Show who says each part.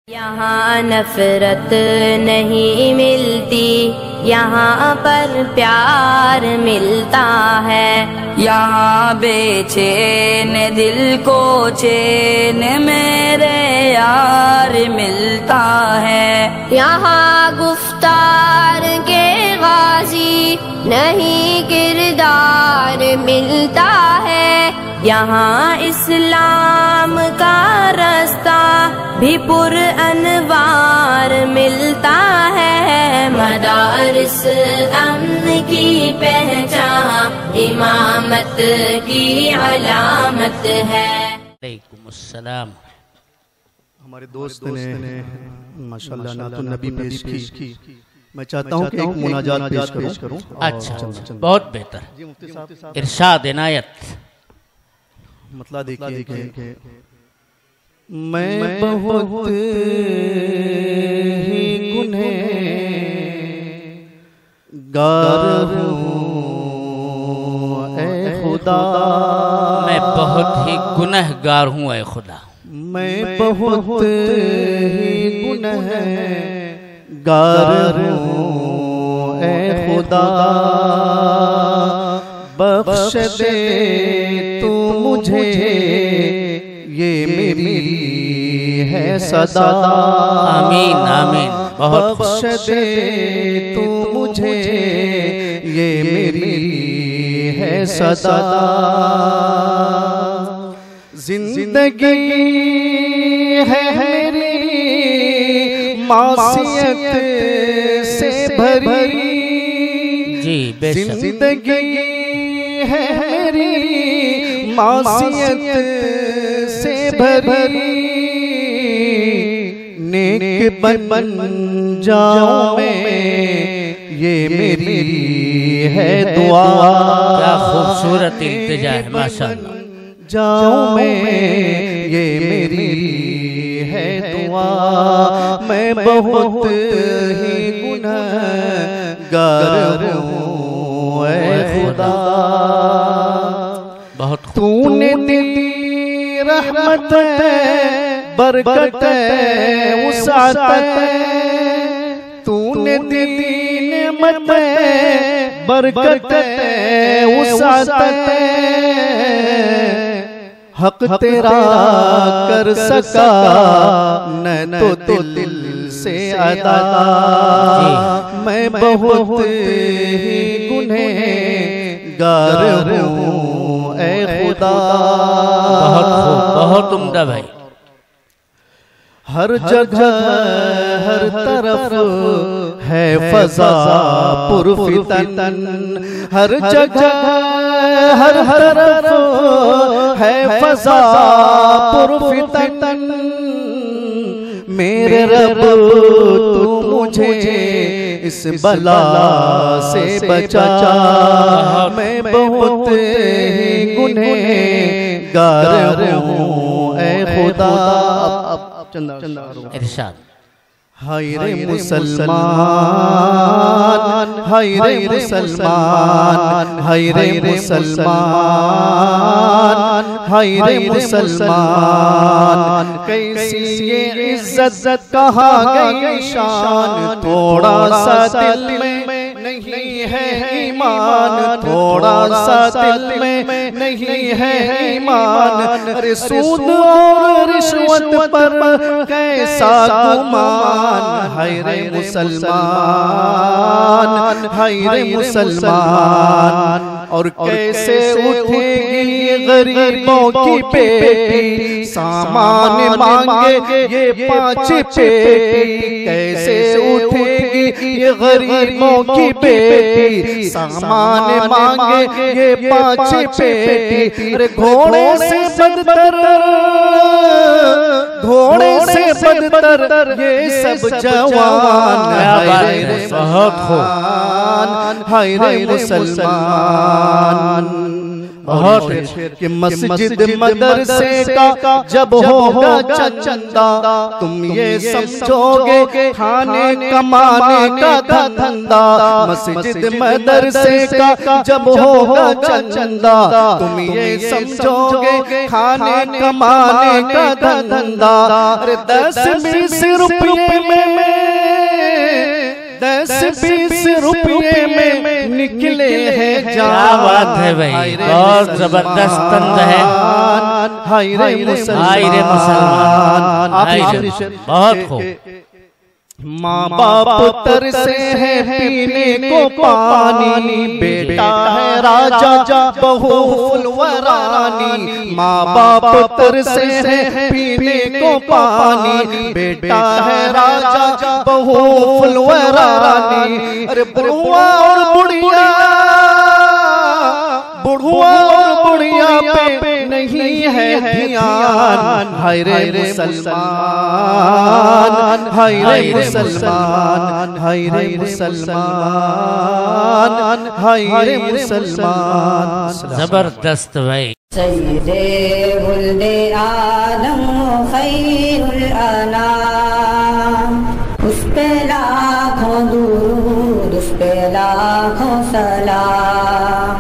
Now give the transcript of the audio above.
Speaker 1: यहाँ नफरत नहीं मिलती, यहाँ पर प्यार मिलता है।
Speaker 2: यहाँ बेचैन दिल को चैन मेरे यार मिलता है।
Speaker 1: यहाँ गुफ्तार के गाजी नहीं किरदार मिलता है। यहाँ इस्लाम का रास्ता भी पुर अनवार मिलता है। मदारिस अमन की पहचान इमामत की अलामत है।
Speaker 3: अलैकुमुस्सलाम।
Speaker 4: हमारे दोस्त ने माशाल्लाह नातुन नबी पेश की। मैं चाहता हूँ कि एक मुनाजात पेश करूँ।
Speaker 3: अच्छा, बहुत बेहतर। इरशाद इनायत।
Speaker 4: मतलब देखिए कि मैं बहुत ही गुनहगार हूँ ऐ खुदा।
Speaker 3: मैं बहुत ही गुनहगार हूँ ऐ खुदा।
Speaker 4: मैं बहुत ही गुनहगार हूँ ऐ खुदा। बख्श दे तू मुझे ये मेरी है सदा।
Speaker 3: आमीन आमीन। बहुत
Speaker 4: बख्श दे तू मुझे ये मेरी है सदा। जिंदगी है मेरी मासियत से भरी।
Speaker 3: जी बेशक।
Speaker 4: जिंदगी है मेरी मासियत से भरी। नेक बन जाऊं मैं ये मेरी है दुआ।
Speaker 3: क्या खूबसूरत इल्तिजा है माशाअल्लाह।
Speaker 4: जाऊं मैं ये मेरी है दुआ। मैं बहुत ही गुनहगार हूँ ऐ खुदा।
Speaker 3: बहुत
Speaker 4: तूने दी रहमत बरकत वसाअत। तूने दी नेमत बरकत वसाअत। हक तेरा कर सका न तो दिल से अदा। मैं बहुत ही गुनहगार हूँ ऐ खुदा।
Speaker 3: बहुत खूब, बहुत उम्दा भाई।
Speaker 4: हर जगह हर तरफ है फजा पुरफितन। हर जगह हर तरफ है फजा पुरफितन। मेरे रब तू मुझे इस बला से बचा। मैं बहुत ही गुनहगार हूँ ऐ खुदा।
Speaker 3: इरशाद।
Speaker 4: हाय रे मुसलमान, हाय रे मुसलमान, हाय रे मुसलमान, हाय रे मुसलमान। कैसी ये इज्जत कहाँ गई शान। थोड़ा सा दिल में नहीं है ईमान। थोड़ा सा दिल में नहीं है ईमान। अरे सूद और रिश्वत पर कैसा गुमान। हाय रे मुसलमान, हाय रे मुसलमान। और कैसे उठेगी गरीबों की पेटी। सामान मांगे ये पांच पेटी। कैसे उठेगी ये गरीबों की पेटी। सामान मांगे ये पांच पेटी। अरे घोड़े से बदतर, घोड़े से बदतर ये सब जवान। हाय रे
Speaker 3: बहुत खूब।
Speaker 4: हाय रे मुसलमान।
Speaker 3: बहुत
Speaker 4: कि मस्जिद मदरसे का जब होगा चंदा तुम ये समझोगे खाने कमाने का धंधा। मस्जिद मदरसे का जब होगा चंदा तुम ये समझोगे खाने कमाने का धंधा। अरे 10-20 रुपये में 10-20 रुपये में निकले हैं
Speaker 3: क्या बात है भाई, बहुत जबरदस्त तंज है।
Speaker 4: हाय रे मुसलमान,
Speaker 3: बहुत खूब।
Speaker 4: माँ बाप तरसे हैं पीने को पानी, बेटा है राजा बहू फुलवरानी। माँ बाप तरसे हैं पीने को पानी, बेटा है राजा बहू फुलवरानी। अरे बुढ़वा और बुढ़िया, बुढ़वा और बुढ़िया पे नहीं है ध्यान। हाय रे मुसलमान, हाय रे मुसलमान, हाय रे मुसलमान, हाय रे मुसलमान।
Speaker 3: जबरदस्त भाई।
Speaker 2: सय्यदे वुल्दे आदम खैरुल अनाम, उस पे लाखों दुरूद, उस पे लाखों सलाम।